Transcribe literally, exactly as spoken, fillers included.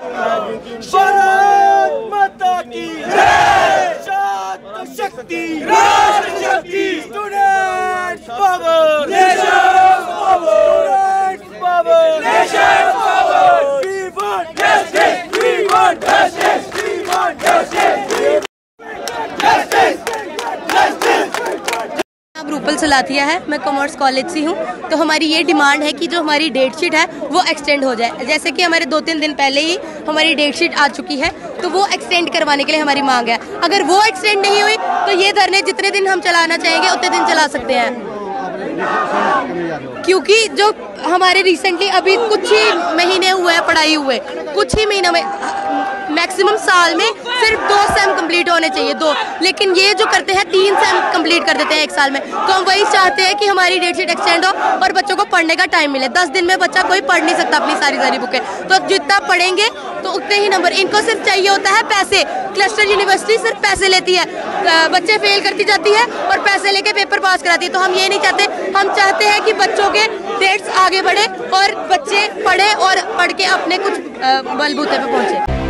भारत माता की जय, शक्ति राष्ट्र शक्ति, students power, nation power, students power, nation power, we want justice, we want justice, we want justice, justice, justice. नाम रूपल सलाथिया है, मैं कॉमर्स कॉलेज से हूँ। तो हमारी ये डिमांड है कि जो हमारी डेट शीट है वो एक्सटेंड हो जाए। जैसे कि हमारे दो तीन दिन पहले ही हमारी डेट शीट आ चुकी है, तो वो एक्सटेंड करवाने के लिए हमारी मांग है। अगर वो एक्सटेंड नहीं हुई तो ये धरने जितने दिन हम चलाना चाहेंगे उतने दिन चला सकते हैं। क्योंकि जो हमारे रिसेंटली अभी कुछ ही महीने हुए हैं पढ़ाई हुए, कुछ ही महीनों में, मैक्सिमम साल में सिर्फ दो सेम कंप्लीट होने चाहिए, दो, लेकिन ये जो करते हैं तीन सेम कंप्लीट कर देते हैं एक साल में। तो हम वही चाहते हैं कि हमारी डेट शीट एक्सटेंड हो और बच्चों को पढ़ने का टाइम मिले। दस दिन में बच्चा कोई पढ़ नहीं सकता अपनी सारी सारी बुकें, तो जितना पढ़ेंगे तो उतने ही नंबर। इनको सिर्फ चाहिए होता है पैसे। क्लस्टर यूनिवर्सिटी सिर्फ पैसे लेती है, बच्चे फेल करती जाती है और पैसे लेके पेपर पास कराती है। तो हम ये नहीं चाहते, हम चाहते हैं कि बच्चों के डेट्स आगे बढ़े और बच्चे पढ़े और पढ़ के अपने कुछ बलबूते पे पहुंचे।